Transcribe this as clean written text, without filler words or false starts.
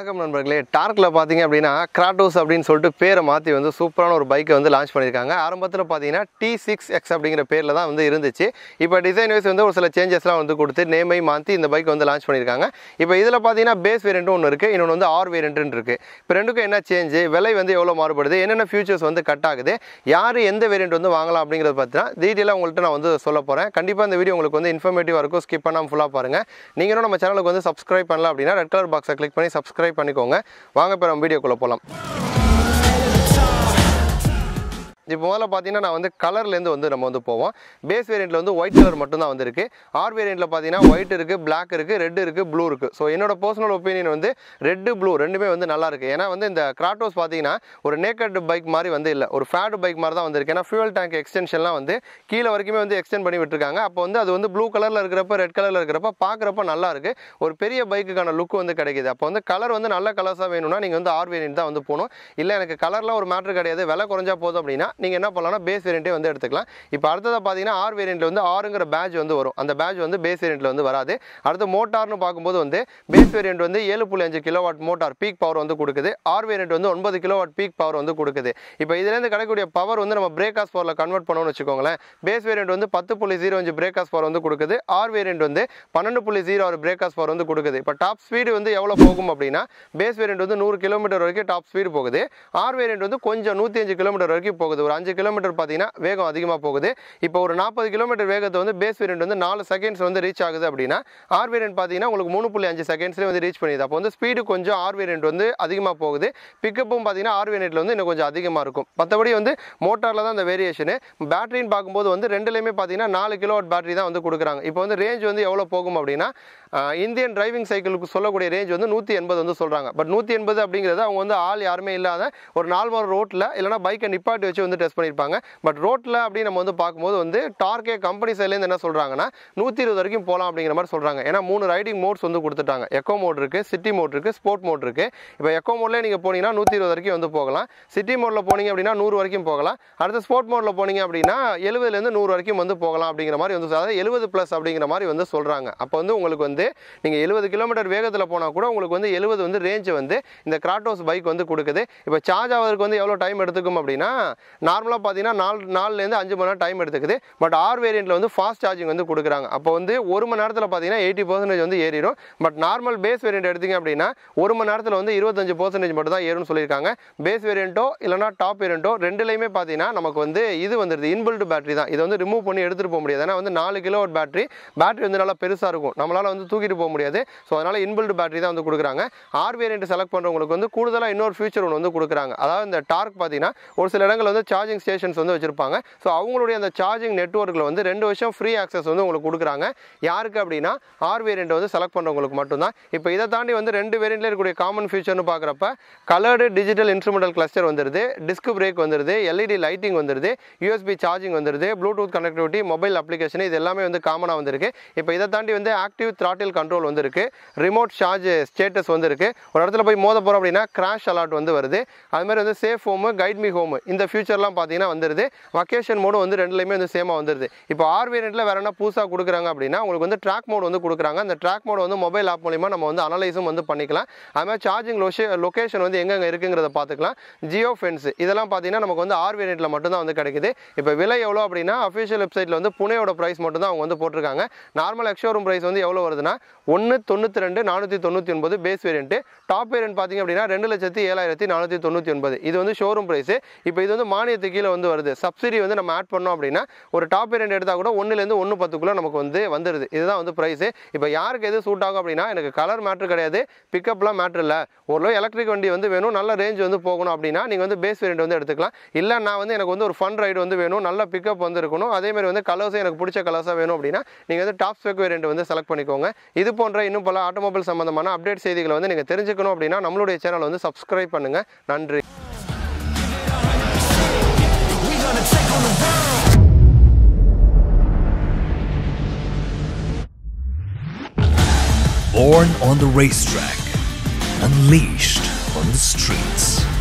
வணக்கம் நண்பர்களே. டார்க்ல பாத்தீங்க அப்படின்னா கிராட்டோஸ் அப்படின்னு சொல்லிட்டு பேரை மாற்றி வந்து சூப்பரான ஒரு பைக்கை வந்து லான்ச் பண்ணியிருக்காங்க. ஆரம்பத்தில் பார்த்தீங்கன்னா T6X அப்படிங்கிற பேரில் தான் வந்து இருந்துச்சு. இப்போ டிசைன் வைஸ் வந்து ஒரு சில சேஞ்சஸ்லாம் வந்து கொடுத்து நேமை மாற்றி இந்த பைக் வந்து லான்ச் பண்ணியிருக்காங்க. இப்போ இதில் பார்த்தீங்கன்னா பேஸ் வேரியண்ட்டும் ஒன்று இருக்குது, இன்னொன்று வந்து ஆர் வேரியண்ட்னு இருக்குது. இப்போ ரெண்டுக்கும் என்ன சேஞ்சு, விலை வந்து எவ்வளோ மாறுபடுது, என்னென்ன ஃபியூச்சர்ஸ் வந்து கட் ஆகுது, யார் எந்த வேரியண்ட் வந்து வாங்கலாம் அப்படிங்கிறத பார்த்தீங்கன்னா டீட்டெயிலாக உங்கள்கிட்ட நான் வந்து சொல்ல போகிறேன். கண்டிப்பாக இந்த வீடியோ உங்களுக்கு வந்து இன்ஃபர்மேட்டிவாக இருக்கும், ஸ்கிப் பண்ணாமல் ஃபுல்லாக பாருங்கள். நீங்களும் நம்ம சேனலுக்கு வந்து சப்ஸ்கிரைப் பண்ணலாம் அப்படின்னா ரெட் கலர் பாக்ஸை கிளிக் பண்ணி சப்ஸ்கிரைப் பண்ணிக்கோங்க. வாங்க இப்போ நம்ம வீடியோக்குள்ளே போகலாம். இப்போ முதல்ல பார்த்தீங்கன்னா நான் வந்து கலர்லேருந்து வந்து நம்ம வந்து போவோம். பேஸ் வேரியண்ட்டில் வந்து ஒயிட் கலர் மட்டும்தான் வந்து இருக்குது. ஆர் வேரியண்ட்டில் பார்த்தீங்கன்னா ஒயிட் இருக்குது, பிளாக் இருக்குது, ரெட் இருக்குது, ப்ளூ இருக்குது. ஸோ என்னோட பர்சனல் ஒப்பீனியன் வந்து ரெட்டு ப்ளூ ரெண்டுமே வந்து நல்லா இருக்குது. ஏன்னா வந்து இந்த கிராட்டோஸ் பார்த்தீங்கன்னா ஒரு நேக்கட் பைக் மாதிரி வந்து இல்லை, ஒரு ஃபேட் பைக் மாதிரி தான் வந்துருக்கு. ஏன்னா ஃபியூல் டேங்க் எக்ஸ்டென்ஷன்லாம் வந்து கீழே வரைக்குமே வந்து எக்ஸ்டெண்ட் பண்ணி விட்டுருக்காங்க. அப்போ வந்து அது வந்து ப்ளூ கலரில் இருக்கிறப்ப ரெட் கலரில் இருக்கிறப்ப பார்க்குறப்ப நல்லா இருக்குது, ஒரு பெரிய பைக்குக்கான லுக் வந்து கிடைக்குது. அப்போ வந்து கலர் வந்து நல்ல கலர்ஸாக வேணும்னா நீங்கள் வந்து ஆர் வேரியண்ட் தான் வந்து போகணும். இல்லை எனக்கு கலர்லாம் ஒரு மேட்ரு கிடையாது, விலை குறைஞ்சா போதும் அப்படின்னா நீங்கள் என்ன பண்ணலாம்னா பேஸ் வேரியண்ட்டே வந்து எடுத்துக்கலாம். இப்போ அடுத்ததாக பார்த்தீங்கன்னா ஆர் வேரியண்ட்டில் வந்து ஆறுங்கிற பேட்ச் வந்து வரும். அந்த பேட்ச் வந்து பேஸ் வேரியண்ட்டில் வந்து வராது. அடுத்து மோட்டார்னு பார்க்கும்போது வந்து பேஸ் வேரியண்ட் வந்து 7.5 கிலோவாட் மோட்டார் பீக் பவர் வந்து கொடுக்குது. ஆர் வேரியண்ட் வந்து 9 கிலோவாட் பீக் பவர் வந்து கொடுக்குது. இப்போ இதுலேருந்து கிடைக்கக்கூடிய பவர் வந்து நம்ம பிரேக் ஆஸ் பவரில் கன்வெர்ட் பண்ணணும்னு வச்சுக்கோங்களேன். பேஸ் வேரியண்ட் வந்து 10.05 பிரேக் ஆஸ் பவர் வந்து கொடுக்குது. ஆர் வேரியண்ட் வந்து 12.06 பிரேக் ஆஸ் பவர் வந்து கொடுக்குது. இப்போ டாப் ஸ்பீடு வந்து எவ்வளோ போகும் அப்படின்னா பேஸ் வேரியண்ட் வந்து 100 கிலோமீட்டர் வரைக்கும் டாப் ஸ்பீடு போகுது. ஆர் வேரியண்ட் வந்து கொஞ்சம் 105 கிலோமீட்டர் வரைக்கும் போகுது. ஒரு 5 கிலோமீட்டர் பார்த்தீங்கன்னா வேகம் அதிகமாக போகுது. இப்போ ஒரு 40 கிலோமீட்டர் வேகத்தை வந்து பேஸ் வேரியண்ட் வந்து 4 செகண்ட்ஸ் வந்து ரீச் ஆகுது அப்படின்னா ஆர் வேரியண்ட் பார்த்தீங்கன்னா உங்களுக்கு 3.5 செகண்ட்ஸ்லேயே வந்து ரீச் பண்ணிடுது. அப்போ வந்து ஸ்பீடு கொஞ்சம் ஆர் வேரியண்ட் வந்து அதிகமாக போகுது. பிக்கப்பும் பார்த்தீங்கன்னா ஆர் வேரியண்ட்டில் வந்து இன்னும் கொஞ்சம் அதிகமாக இருக்கும். மற்றபடி வந்து மோட்டாரில் தான் இந்த வேரியேஷனு. பேட்டரின்னு பார்க்கும்போது வந்து ரெண்டுலேயுமே பார்த்தீங்கன்னா 4 கிலோவாட் பேட்டரி தான் வந்து கொடுக்குறாங்க. இப்போ வந்து ரேஞ்ச் வந்து எவ்வளோ போகும் அப்படின்னா இந்தியன் டிரைவிங் சைக்கிளுக்கு சொல்லக்கூடிய ரேஞ்ச் வந்து 180 வந்து சொல்கிறாங்க. பட் 180 அப்படிங்கிறது அவங்க வந்து ஆள் யாருமே இல்லாத ஒரு 4 மணி ரோட்டில் இல்லைனா பைக்கை நிப்பாட்டி வச்சு வந்து டெஸ்ட் பண்ணியிருப்பாங்க. பட் ரோட்டில் அப்படின்னு நம்ம வந்து பார்க்கும்போது வந்து டார்க்கே கம்பெனி சைட்லேருந்து என்ன சொல்கிறாங்கன்னா 120 வரைக்கும் போகலாம் அப்படிங்கிற மாதிரி சொல்கிறாங்க. ஏன்னா 3 ரைடிங் மோட்ஸ் வந்து கொடுத்துட்டாங்க. எக்கோ மோட் இருக்குது, சிட்டி மோட் இருக்குது, ஸ்போர்ட் மோட் இருக்குது. இப்போ எக்கோ மோட்லேயே நீங்கள் போனீங்கன்னா 120 வரைக்கும் வந்து போகலாம். சிட்டி மோடில் போனீங்க அப்படின்னா 100 வரைக்கும் போகலாம். அடுத்து ஸ்போர்ட் மோடில் போனீங்க அப்படின்னா 70லேருந்து 100 வரைக்கும் வந்து போகலாம் அப்படிங்கிற மாதிரி வந்து, அதாவது 70+ அப்படிங்கிற மாதிரி வந்து சொல்கிறாங்க. அப்போ வந்து உங்களுக்கு வந்து நீங்கள் 70 கிலோமீட்டர் வேகத்தில் போனால் கூட உங்களுக்கு வந்து 70 வந்து ரேஞ்சு வந்து இந்த கிராட்டோஸ் பைக் வந்து கொடுக்குது. இப்போ சார்ஜ் ஆகிறதுக்கு வந்து எவ்வளோ டைம் எடுத்துக்கும் அப்படின்னா நார்மலாக பார்த்தீங்கன்னா 4லேருந்து 5 மணி நேரம் டைம் எடுத்துக்குது. பட் ஆர் வேரியண்ட்டில் வந்து ஃபாஸ்ட் சார்ஜிங் வந்து கொடுக்குறாங்க. அப்போ வந்து 1 மணி நேரத்தில் பார்த்தீங்கன்னா 80% வந்து ஏறிடும். பட் நார்மல் பேஸ் வேரியண்ட் எடுத்திங்க அப்படின்னா 1 மணி நேரத்தில் வந்து 25% மட்டும் தான் ஏறும்னு சொல்லியிருக்காங்க. பேஸ் வேரியண்ட்டோ இல்லைனா டாப் வேரியண்ட்டோ ரெண்டுலேயுமே பார்த்தீங்கன்னா நமக்கு வந்து இது வந்துடுது இன்பில்ட் பேட்டரி தான். இதை வந்து ரிமூவ் பண்ணி எடுத்துகிட்டு போக முடியாது. ஏன்னா வந்து 4 கிலோவாட் பேட்டரி வந்து நல்லா பெருசாக இருக்கும், நம்மளால் வந்து தூக்கிட்டு போக முடியாது. ஸோ அதனால் இன்பில்ட் பேட்டரி தான் வந்து கொடுக்குறாங்க. ஆர் வேரியண்ட் செலக்ட் பண்ணுறவங்களுக்கு வந்து கூடுதலாக இன்னொரு ஃபியூச்சர் ஒன்று வந்து கொடுக்குறாங்க. அதாவது இந்த டார்க் பார்த்தீங்கன்னா ஒரு சில இடங்கள் வந்து சார்ஜிங் ஸ்டேஷன்ஸ் வந்து வச்சிருப்பாங்க. ஸோ அவங்களுடைய அந்த சார்ஜிங் நெட்வொர்க்கில் வந்து 2 வருஷம் ஃப்ரீ ஆக்சஸ் வந்து உங்களுக்கு கொடுக்குறாங்க. யாருக்கு அப்படின்னா ஆர் வேரியண்ட் வந்து செலக்ட் பண்ணுறவங்களுக்கு மட்டும்தான். இப்போ இதை தாண்டி வந்து 2 வேரியண்ட்ல இருக்கக்கூடிய காமன் ஃபியூச்சர்னு பார்க்குறப்ப கலர்டு டிஜிட்டல் இன்ஸ்ட்ருமெண்டல் கிளஸ்டர் வந்துருது, டிஸ்க் பிரேக் வந்துருது, எல்இடி லைட்டிங் வந்துருது, யூஎஸ்பி சார்ஜிங் வந்துருது, ப்ளூடூத் கனெக்டிவிட்டி, மொபைல் அப்ளிகேஷன், இது எல்லாமே வந்து காமனாக வந்திருக்கு. இப்போ இதை தாண்டி வந்து ஆக்டிவ் த்ராட்டில் கண்ட்ரோல் வந்து இருக்கு, ரிமோட் சார்ஜ் ஸ்டேட்டஸ் வந்து இருக்கு. ஒரு இடத்துல போய் மோத போகிறோம் அப்படின்னா கிராஷ் அலர்ட் வந்து வருது. அது மாதிரி வந்து safe home, guide me home, இந்த ஃபியூச்சர்லாம் பார்த்தீங்கன்னா வந்துருது. வொகேஷன் மோடு வந்து ரெண்டுலையுமே வந்து சேமாக வந்துருது. இப்போ ஆர் வேரியண்ட்டில் வேற என்ன புதுசாக கொடுக்குறாங்க அப்படின்னா உங்களுக்கு வந்து ட்ராக் மோட் வந்து கொடுக்குறாங்க. அந்த ட்ராக் மோட் வந்து மொபைல் ஆப் மூலிமா நம்ம வந்து அனலைஸும் வந்து பண்ணிக்கலாம். அது மாதிரி சார்ஜிங் லொகேஷன் வந்து எங்கெங்கே இருக்குங்கிறத பார்த்துக்கலாம். ஜியோ ஃபென்ஸ் இதெல்லாம் பார்த்தீங்கன்னா நமக்கு வந்து ஆர் வேரியண்ட்டில் மட்டும் தான் வந்து கிடைக்குது. இப்போ விலை எவ்வளோ அப்படின்னா அஃபிஷியல் வெப்சைட்டில் வந்து புனேயோட ப்ரைஸ் மட்டும் தான் அவங்க வந்து போட்டிருக்காங்க. நார்மல் எக்ஸ்ஷோரூம் ப்ரைஸ் வந்து எவ்வளோ வருதுன்னா 192,499 பேஸ் வேரியண்ட். டாப் வேரியண்ட் பார்த்தீங்க அப்படின்னா 2,07,499. இது வந்து ஷோரூம் ப்ரைஸ். இப்போ இது வந்து மானியத்துக்கு கீழே வந்து வருது. சப்சிடி வந்து நம்ம ஆட் பண்ணோம் அப்படின்னா ஒரு டாப் வேரியண்ட் எடுத்தால் கூட 1லேருந்து 1.10 நமக்கு வந்து வந்துடுது. இதுதான் வந்து ப்ரைஸ். இப்போ யாருக்கு எது சூட் ஆகும் அப்படின்னா எனக்கு கலர் மேட்ரு கிடையாது, பிக்கப்லாம் மேட்ரு இல்லை, ஒரு எலக்ட்ரிக் வண்டி வந்து வேணும், நல்ல ரேஞ்ச் வந்து போகணும் அப்படின்னா நீங்கள் வந்து பேஸ் வேரியண்ட் வந்து எடுத்துக்கலாம். இல்லை நான் வந்து எனக்கு வந்து ஒரு ஃபன் ரைடு வந்து வேணும், நல்ல பிக்கப் வந்து இருக்கணும், அதேமாதிரி வந்து கலர்ஸும் எனக்கு பிடிச்ச கலர்ஸாக வேணும் அப்படின்னா நீங்கள் வந்து டாப் ஸ்பெக் வேரியண்ட் வந்து செலக்ட் பண்ணிக்கோங்க. இது போன்ற இன்னும் பல ஆட்டோமொபைல் சம்பந்தமான அப்டேட் செய்திகளை வந்து நீங்கள் தெரிஞ்சுக்கணும் அப்படின்னா நம்மளுடைய சேனலை வந்து சப்ஸ்கிரைப் பண்ணுங்க. நன்றி. Born on the racetrack, unleashed on the streets.